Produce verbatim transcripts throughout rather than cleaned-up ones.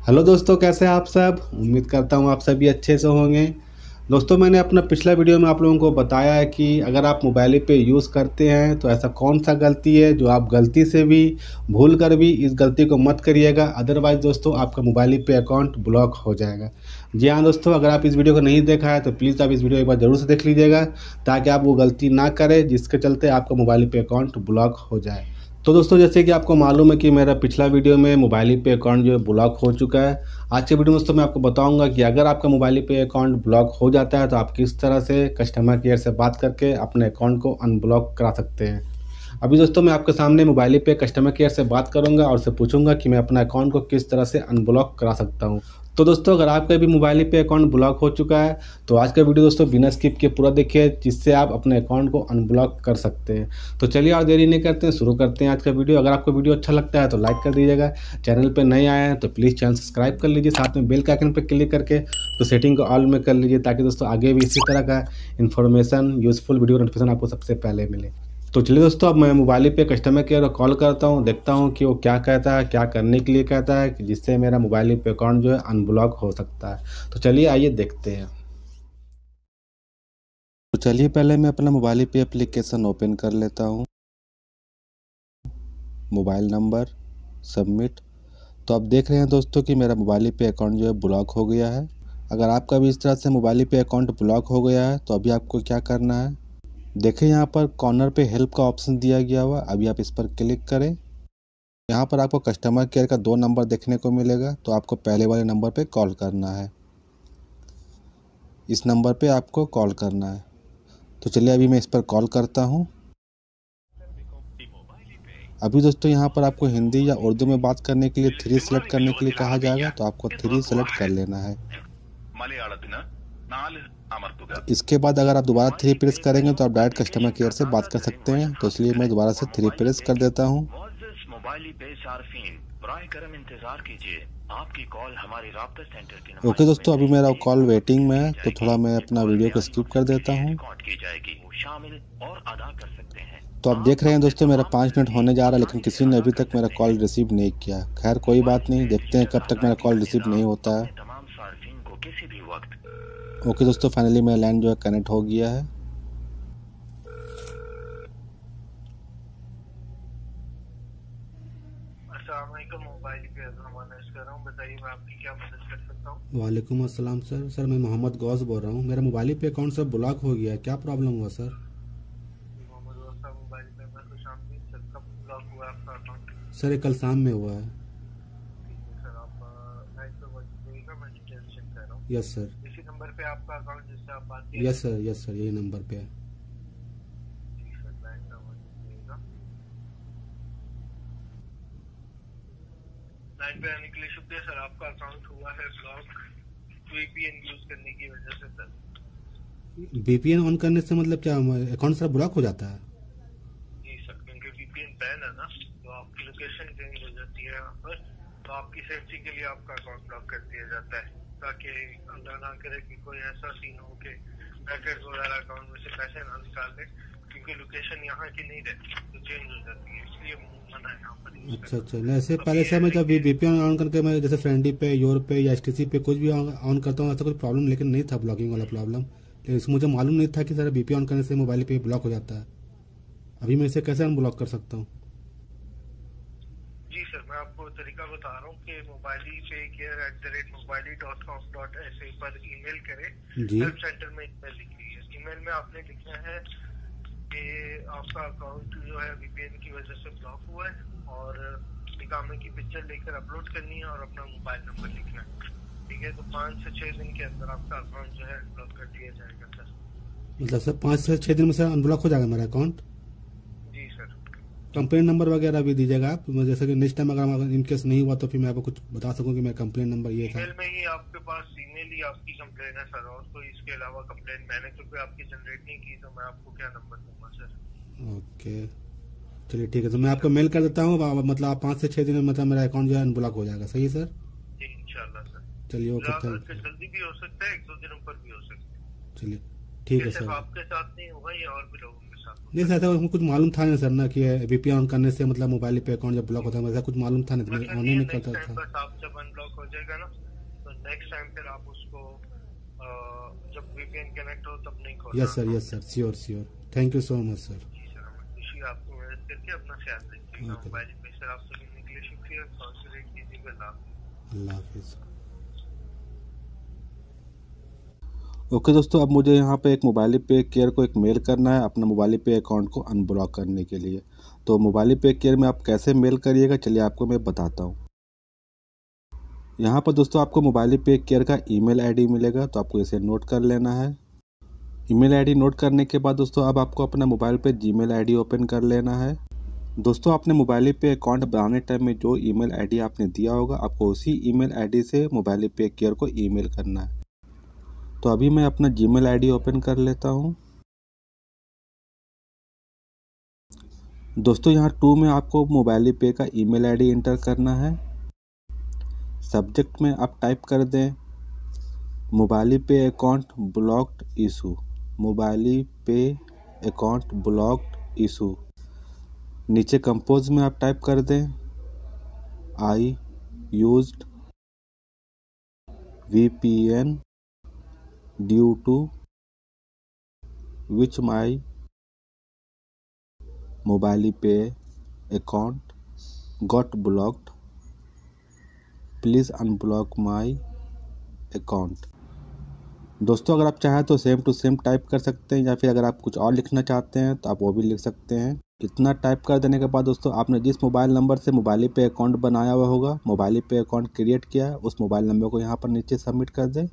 Hello दोस्तों, कैसे हैं आप सब। उम्मीद करता हूँ आप सभी अच्छे से होंगे। दोस्तों, मैंने अपना पिछला वीडियो में आप लोगों को बताया है कि अगर आप मोबाइल पे यूज़ करते हैं तो ऐसा कौन सा गलती है जो आप गलती से भी भूल कर भी इस गलती को मत करिएगा, अदरवाइज़ दोस्तों आपका मोबाइल पे अकाउंट ब्लॉक हो जाएगा। जी हाँ दोस्तों, अगर आप इस वीडियो को नहीं देखा है तो प्लीज़ आप इस वीडियो एक बार ज़रूर से देख लीजिएगा, ताकि आप वो गलती ना करें जिसके चलते आपका मोबाइल पे अकाउंट ब्लॉक हो जाए। तो दोस्तों, जैसे कि आपको मालूम है कि मेरा पिछला वीडियो में मोबाइल पे अकाउंट जो है ब्लॉक हो चुका है। आज के वीडियो में दोस्तों मैं आपको बताऊंगा कि अगर आपका मोबाइल पे अकाउंट ब्लॉक हो जाता है तो आप किस तरह से कस्टमर केयर से बात करके अपने अकाउंट को अनब्लॉक करा सकते हैं। अभी दोस्तों मैं आपके सामने मोबाइल पे कस्टमर केयर से बात करूंगा और उससे पूछूंगा कि मैं अपना अकाउंट को किस तरह से अनब्लॉक करा सकता हूं। तो दोस्तों, अगर आपका भी मोबाइल पे अकाउंट ब्लॉक हो चुका है तो आज का वीडियो दोस्तों बिना स्किप के पूरा देखिए, जिससे आप अपने अकाउंट को अनब्लॉक कर सकते हैं। तो चलिए और देरी नहीं करते हैं, शुरू करते हैं आज का वीडियो। अगर आपको वीडियो अच्छा लगता है तो लाइक कर दीजिएगा, चैनल पर नए आए हैं तो प्लीज़ चैनल सब्सक्राइब कर लीजिए, साथ में बेल के आइकन पर क्लिक करके तो सेटिंग को ऑल में कर लीजिए, ताकि दोस्तों आगे भी इसी तरह का इन्फॉर्मेशन यूज़फुल वीडियो नोटिफिकेशन आपको सबसे पहले मिले। तो चलिए दोस्तों, अब मैं मोबाइल पे कस्टमर केयर को कॉल करता हूँ, देखता हूँ कि वो क्या कहता है, क्या करने के लिए कहता है कि जिससे मेरा मोबाइल पे अकाउंट जो है अनब्लॉक हो सकता है। तो चलिए आइए देखते हैं। तो चलिए पहले मैं अपना मोबाइल पे एप्लीकेशन ओपन कर लेता हूँ। Mobile number, submit. तो आप देख रहे हैं दोस्तों कि मेरा मोबाइल पे अकाउंट जो है ब्लॉक हो गया है। अगर आपका भी इस तरह से मोबाइल पे अकाउंट ब्लॉक हो गया है तो अभी आपको क्या करना है, देखिए यहाँ पर कॉर्नर पे हेल्प का ऑप्शन दिया गया हुआ, अभी आप इस पर क्लिक करें। यहाँ पर आपको कस्टमर केयर का दो नंबर देखने को मिलेगा, तो आपको पहले वाले नंबर पे कॉल करना है। इस नंबर पे आपको कॉल करना है। तो चलिए अभी मैं इस पर कॉल करता हूँ। अभी दोस्तों यहाँ पर आपको हिंदी या उर्दू में बात करने के लिए थ्री सेलेक्ट करने के लिए कहा जाएगा, तो आपको थ्री सेलेक्ट कर लेना है। इसके बाद अगर आप दोबारा थ्री प्रेस करेंगे तो आप डायरेक्ट कस्टमर केयर से बात कर सकते हैं, तो इसलिए मैं दोबारा से थ्री प्रेस कर देता हूँ। ओके दोस्तों, अभी मेरा कॉल वेटिंग में है, तो थोड़ा मैं अपना वीडियो को स्किप कर देता हूँ। तो आप देख रहे हैं दोस्तों मेरा पाँच मिनट होने जा रहा है, लेकिन किसी ने अभी तक मेरा कॉल रिसीव नहीं किया। खैर कोई बात नहीं, देखते हैं कब तक मेरा कॉल रिसीव नहीं होता है। ओके दोस्तों, फाइनली मेरा लाइन जो है कनेक्ट हो गया है। वालेकुम अस्सलाम सर। सर मैं मोहम्मद गौस बोल रहा हूँ, मेरा mobile pay account sir block हो गया है, क्या प्रॉब्लम हुआ सर? सर ये कल शाम में हुआ है। Yes sir. इसी नंबर पे आपका अकाउंट जिससे आप बात कर? यस सर, यस सर, यही नंबर पे है। लाइन पे आने के लिए शुक्रिया सर। आपका अकाउंट हुआ है ब्लॉक वीपीएन यूज करने की वजह से सर। वीपीएन ऑन करने से मतलब क्या अकाउंट सर ब्लॉक हो जाता है? जी सर, क्योंकि वीपीएन बैन है ना, तो आपकी लोकेशन चेंज हो जाती है यहाँ पर, तो आपकी सेफ्टी के लिए आपका अकाउंट ब्लॉक कर दिया जाता है, ताकि अल्लाह ना करे कि कोई ऐसा सीन हो कि पैकेट वगैरह अकाउंट में से पैसे ना निकाल ले, क्योंकि लोकेशन यहाँ की नहीं रहती तो चेंज हो जाती है, इसलिए मना है यहाँ पर। अच्छा अच्छा, नहीं ऐसे पहले से मैं जब वीपीएन ऑन करके मैं जैसे फ्रेंडी पे, योर पे या एचटीसी पे कुछ भी ऑन करता हूँ, ऐसा कुछ प्रॉब्लम लेकिन नहीं था ब्लॉकिंग वाला प्रॉब्लम, लेकिन इसमें मुझे मालूम नहीं था कि सर वीपीएन ऑन करने से मोबाइल पे ब्लॉक हो जाता है। अभी मैं इसे कैसे अनब्लॉक कर सकता हूँ? जी सर, मैं आपको तरीका बता रहा हूँ कि Mobily pay care at the rate Mobily dot com dot S A पर ईमेल करें। हेल्प सेंटर में ईमेल लिखी है, ईमेल में आपने लिखना है कि आपका अकाउंट जो है वीपीएन की वजह से ब्लॉक हुआ है, और इकामे की पिक्चर लेकर अपलोड करनी है और अपना मोबाइल नंबर लिखना है, ठीक है? तो पाँच से छः दिन के अंदर आपका अकाउंट जो है अनब्लॉक कर दिया जाएगा सर। मतलब सर पाँच से छः दिन में सर अनब्लॉक हो जाएगा मेरा अकाउंट? जी सर। कंप्लेन नंबर वगैरह भी दीजिएगा आप, जैसे कि नेक्स्ट टाइम अगर इनकेस नहीं हुआ तो फिर मैं आपको कुछ बता सकूँ कि मेरा कंप्लेन नंबर ये था। ईमेल में ही आपके पास ईमेल ही आपकी कंप्लेन है सर, और कोई इसके अलावा कंप्लेन मैंने क्योंकि आपकी जनरेट नहीं की, तो मैं आपको क्या नंबर दूंगा सर? ओके चलिए ठीक है, तो मैं आपको मेल कर देता हूँ, मतलब आप पाँच से छः दिन में मतलब मेरा अकाउंट जो है अनब्लॉक हो जाएगा, सही है सर? जी इंशाल्लाह सर। चलिए ओके, थैंक यू। जल्दी भी हो सकता है, एक दो दिनों पर भी हो सकता है। चलिए ठीक है सर। आपके साथ नहीं होगा, ये और भी लोगों के साथ। नहीं सर, ऐसा कुछ मालूम था नहीं सर ना कि वीपीएन ऑन करने से मतलब मोबाइल पे अकाउंट जब ब्लॉक होता है, ऐसा कुछ मालूम था नहीं, मैं ऑन ही नहीं करता था। बस आप जब अनब्लॉक हो जाएगा ना तो नेक्स्ट टाइम फिर आप उसको जब वीपीएन कनेक्ट हो तब नहीं खोलना। Yes sir, yes sir, sure sure, thank you so much sir. जी सर, हमें खुशी आपको मदद करके, अपना ख्याल रखिएगा। मोबाइल पे सर आपसे मिलने के लिए शुक्रिया। कॉन्सेंट्रेट कीजिएगा। अल्लाह हाफिज़। ओके दोस्तों, अब मुझे यहाँ पे एक मोबाइल पे केयर को एक मेल करना है अपना मोबाइल पे अकाउंट को अनब्लॉक करने के लिए। तो मोबाइल पे केयर में आप कैसे मेल करिएगा, चलिए आपको मैं बताता हूँ। यहाँ पर दोस्तों आपको मोबाइल पे केयर का ईमेल आईडी मिलेगा, तो आपको इसे नोट कर लेना है। ईमेल आईडी नोट करने के बाद दोस्तों अब आपको अपना मोबाइल पे जीमेल आईडी ओपन कर लेना है। दोस्तों आपने मोबाइल पे अकाउंट बनाने टाइम में जो ईमेल आईडी आपने दिया होगा, आपको उसी ईमेल आईडी से मोबाइल पे केयर को ईमेल करना है। तो अभी मैं अपना जीमेल आईडी ओपन कर लेता हूँ। दोस्तों यहाँ टू में आपको मोबाइल पे का ईमेल आईडी इंटर करना है। सब्जेक्ट में आप टाइप कर दें mobile pay account blocked issue, mobile pay account blocked issue. नीचे कंपोज में आप टाइप कर दें I used VPN due to which my mobile pay account got blocked, please unblock my account. दोस्तों अगर आप चाहें तो सेम टू सेम टाइप कर सकते हैं, या फिर अगर आप कुछ और लिखना चाहते हैं तो आप वो भी लिख सकते हैं। इतना टाइप कर देने के बाद दोस्तों आपने जिस मोबाइल नंबर से मोबाइल पे अकाउंट बनाया हुआ होगा, मोबाइल पे अकाउंट क्रिएट किया है, उस मोबाइल नंबर को यहाँ पर नीचे सबमिट कर दें।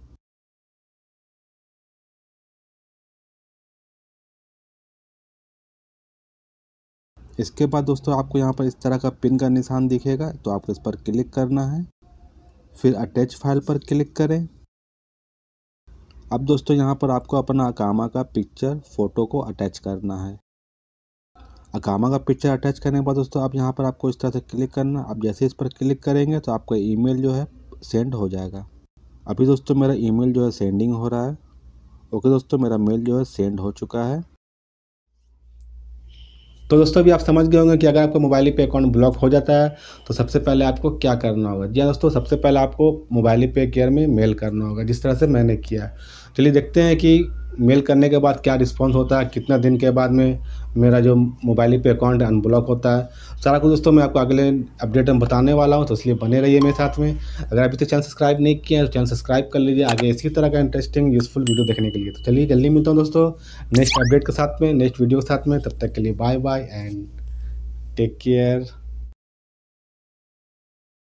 इसके बाद दोस्तों आपको यहाँ पर इस तरह का पिन का निशान दिखेगा, तो आपको इस पर क्लिक करना है। फिर अटैच फाइल पर क्लिक करें। अब दोस्तों यहाँ पर आपको अपना अकामा का पिक्चर फ़ोटो को अटैच करना है। अकामा का पिक्चर अटैच करने के बाद दोस्तों आप यहाँ पर आपको इस तरह से क्लिक करना। अब जैसे इस पर क्लिक करेंगे तो आपका ईमेल जो है सेंड हो जाएगा। अभी दोस्तों मेरा ईमेल जो है सेंडिंग हो रहा है। ओके दोस्तों, मेरा मेल जो है सेंड हो चुका है। तो दोस्तों अभी आप समझ गए होंगे कि अगर आपका मोबाइल पे अकाउंट ब्लॉक हो जाता है तो सबसे पहले आपको क्या करना होगा। जी हाँ दोस्तों, सबसे पहले आपको मोबाइल पे केयर में मेल करना होगा, जिस तरह से मैंने किया। चलिए देखते हैं कि मेल करने के बाद क्या रिस्पांस होता है, कितना दिन के बाद में मेरा जो मोबाइल पे अकाउंट अनब्लॉक होता है। सारा कुछ दोस्तों मैं आपको अगले अपडेट में बताने वाला हूँ, तो इसलिए बने रहिए मेरे साथ में। अगर अभी तक चैनल सब्सक्राइब नहीं किया है तो चैनल सब्सक्राइब कर लीजिए आगे इसी तरह का इंटरेस्टिंग यूजफुल वीडियो देखने के लिए। तो चलिए जल्दी मिलता हूँ दोस्तों नेक्स्ट अपडेट के साथ में, नेक्स्ट वीडियो के साथ में। तब तक के लिए bye bye and take care.